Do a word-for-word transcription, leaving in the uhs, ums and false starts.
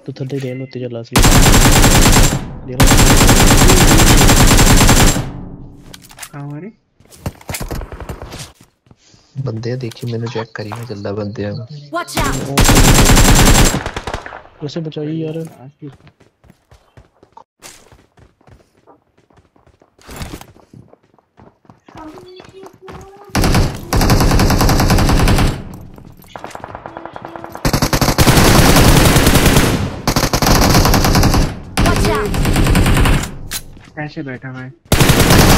तो थल्ले रेन उत्ते चला सी हमारे बंदे देखी मैंने चेक करी मैं चलदा बंदे Watch out! उसे बचाइए यार। कैसे बैठा मैं